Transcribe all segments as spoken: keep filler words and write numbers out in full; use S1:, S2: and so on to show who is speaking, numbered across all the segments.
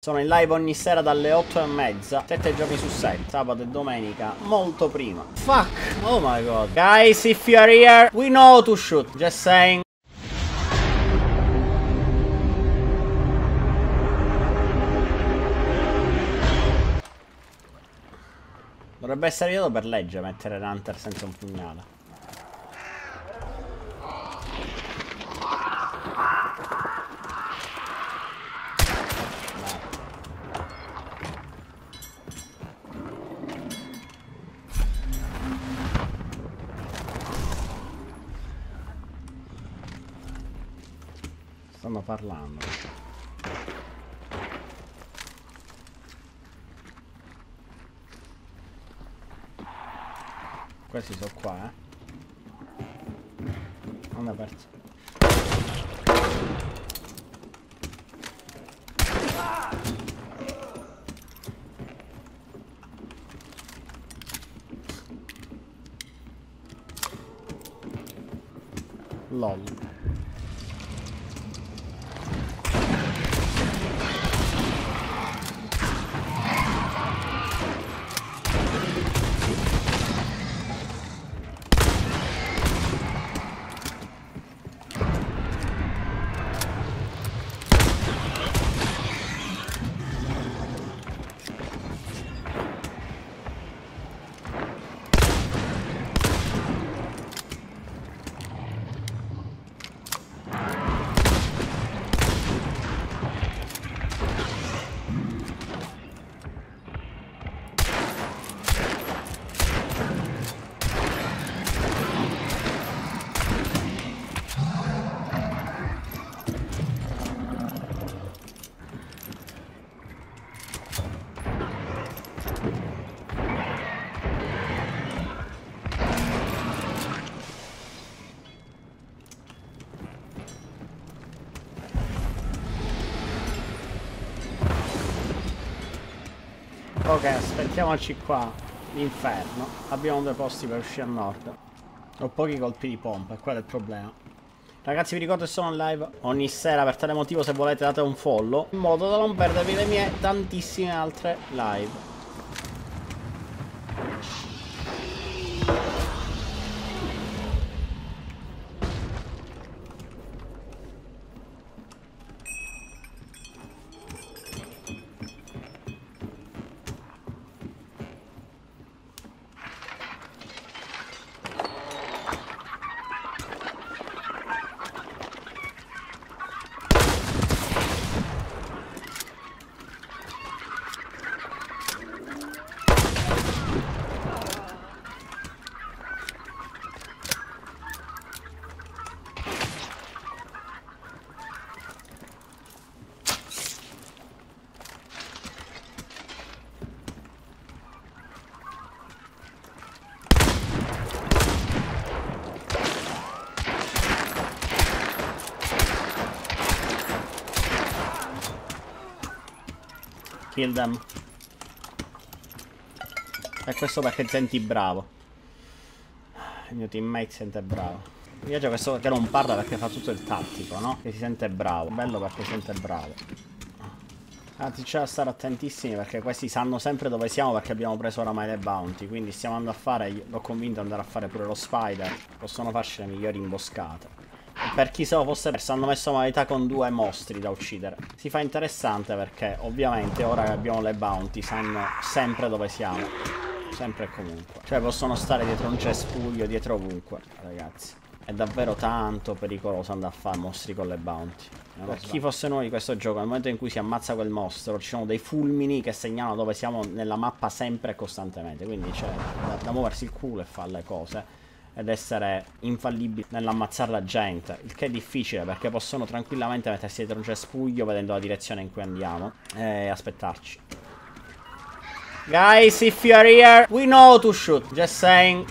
S1: Sono in live ogni sera dalle otto e mezza, sette giorni su sette, sabato e domenica, molto prima. Fuck, oh my god. Guys, if you are here, we know to shoot, just saying. Dovrebbe essere vietato per legge mettere l'hunter senza un pugnale. Stanno parlando. Questi sono qua, eh. Non è aperto. LOL. Ok, aspettiamoci qua l'inferno. Abbiamo due posti per uscire a nord. Ho pochi colpi di pompa, e quello è il problema. Ragazzi, vi ricordo che sono in live ogni sera, per tale motivo se volete date un follow, in modo da non perdervi le mie tantissime altre live. Kill them. E questo perché ti senti bravo. Il mio teammate si sente bravo. Mi piace questo che non parla perché fa tutto il tattico, no? Che si sente bravo. Bello perché si sente bravo. Anzi, c'è da stare attentissimi perché questi sanno sempre dove siamo, perché abbiamo preso oramai le bounty. Quindi stiamo andando a fare, l'ho convinto ad andare a fare pure lo spider. Possono farci le migliori imboscate. Per chi se lo fosse perso, hanno messo modalità con due mostri da uccidere. Si fa interessante perché ovviamente ora che abbiamo le bounty sanno sempre dove siamo. Sempre e comunque. Cioè possono stare dietro un cespuglio, dietro ovunque, ragazzi. È davvero tanto pericoloso andare a fare mostri con le bounty. Per chi fosse nuovo di questo gioco, nel momento in cui si ammazza quel mostro, ci sono dei fulmini che segnalano dove siamo nella mappa sempre e costantemente. Quindi c'è da, da muoversi il culo e fare le cose ed essere infallibili nell'ammazzare la gente, il che è difficile perché possono tranquillamente mettersi dietro un cespuglio vedendo la direzione in cui andiamo e aspettarci. Guys, if you are here, we know to shoot, just saying.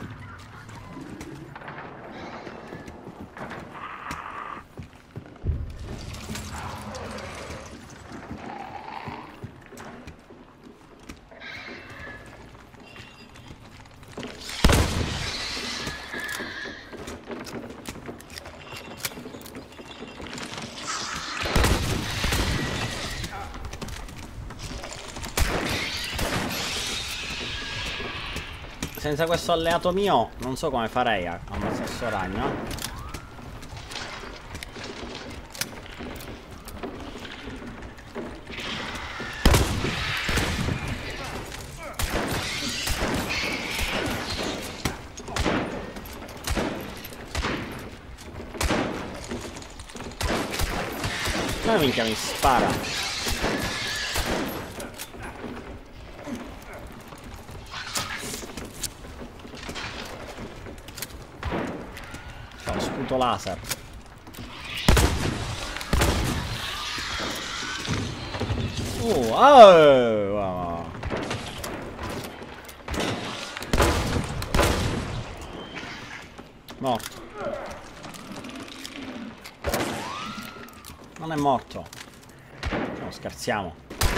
S1: senza questo alleato mio non so come farei a ammazzare sto ragno. Ma minchia mi spara. C'ho lo sputo laser. Oh, oh, wow. Morto. Non è morto. No, scherziamo.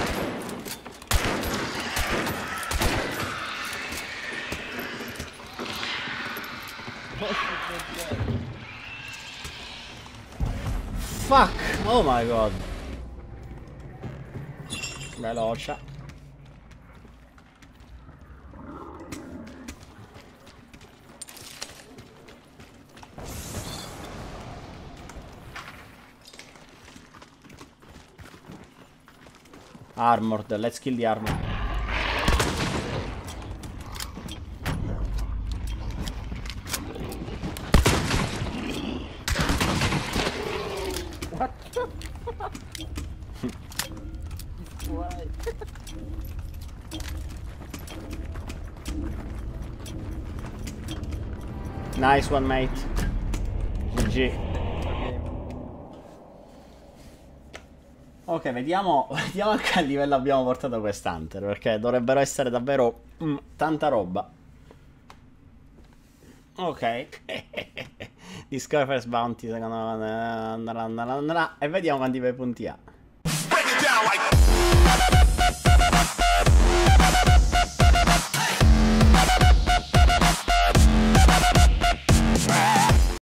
S1: Fuck! Oh my god. Veloce. Armored, let's kill the armor.
S2: What? Why?
S1: Nice one, mate. G G. Ok, vediamo, vediamo a che livello abbiamo portato quest'Hunter, perché dovrebbero essere davvero mm, tanta roba. Ok. Discover first bounty, secondo me andrà, andrà, andrà, andrà, e vediamo quanti bei punti ha.